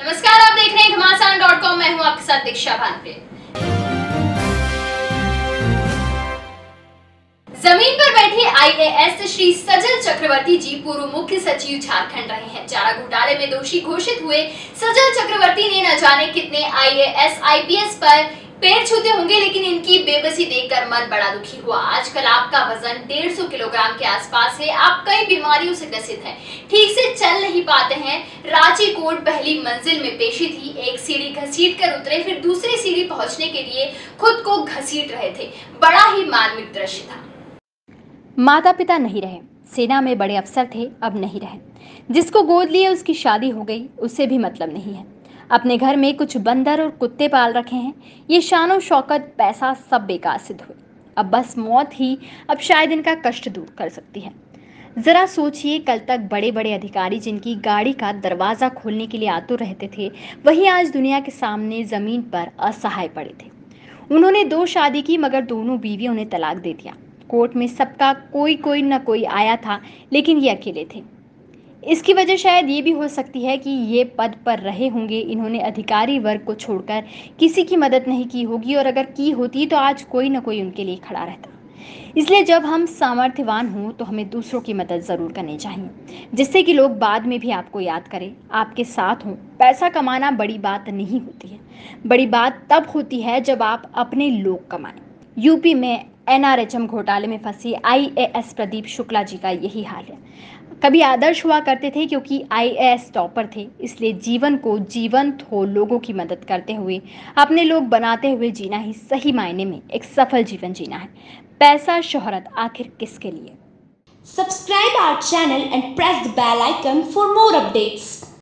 नमस्कार, आप देख रहे हैं घमासान.com। मैं हूं आपके साथ दीक्षा भानप्रिय। जमीन पर बैठे आईएएस श्री सजल चक्रवर्ती जी पूर्व मुख्य सचिव झारखंड रहे हैं। चारा घोटाले में दोषी घोषित हुए सजल चक्रवर्ती ने न जाने कितने आईएएस आईपीएस पर पैर छूते होंगे, लेकिन इनकी बेबसी देखकर मन बड़ा दुखी हुआ। आजकल आपका वजन 150 किलोग्राम के आसपास है, आप कई बीमारियों से ग्रसित हैं, ठीक से चल नहीं पाते हैं। रांची कोर्ट पहली मंजिल में पेशी थी, एक सीढ़ी घसीट कर उतरे, फिर दूसरी सीढ़ी पहुंचने के लिए खुद को घसीट रहे थे। बड़ा ही मार्मिक दृश्य था। माता पिता नहीं रहे, सेना में बड़े अफसर थे, अब नहीं रहे। जिसको गोद लिए उसकी शादी हो गई, उससे भी मतलब नहीं है। अपने घर में कुछ बंदर और कुत्ते पाल रखे हैं, ये शानो शौकत पैसा सब बेकार सिद्ध हुए। अब बस मौत ही अब शायद इनका कष्ट दूर कर सकती है। जरा सोचिए, कल तक बड़े बड़े अधिकारी जिनकी गाड़ी का दरवाजा खोलने के लिए आतुर रहते थे, वही आज दुनिया के सामने जमीन पर असहाय पड़े थे। उन्होंने 2 शादी की, मगर दोनों बीवियों ने तलाक दे दिया। कोर्ट में सबका कोई न कोई आया था, लेकिन ये अकेले थे। इसकी वजह शायद ये भी हो सकती है कि ये पद पर रहे होंगे, इन्होंने अधिकारी वर्ग को छोड़कर किसी की मदद नहीं की होगी, और अगर की होती तो आज कोई न कोई उनके लिए खड़ा रहता। इसलिए जब हम सामर्थ्यवान हों तो हमें दूसरों की मदद ज़रूर करनी चाहिए, जिससे कि लोग बाद में भी आपको याद करें, आपके साथ हों। पैसा कमाना बड़ी बात नहीं होती है, बड़ी बात तब होती है जब आप अपने लोग कमाएं। यूपी में एनआरएचएम घोटाले में फंसी आईएएस प्रदीप शुक्ला जी का यही हाल है। कभी आदर्श हुआ करते थे क्योंकि आईएएस टॉपर थे, इसलिए जीवन को जीवंत हो लोगों की मदद करते हुए, अपने लोग बनाते हुए जीना ही सही मायने में एक सफल जीवन जीना है। पैसा शोहरत आखिर किसके लिए? Subscribe our channel and press the bell icon for more updates.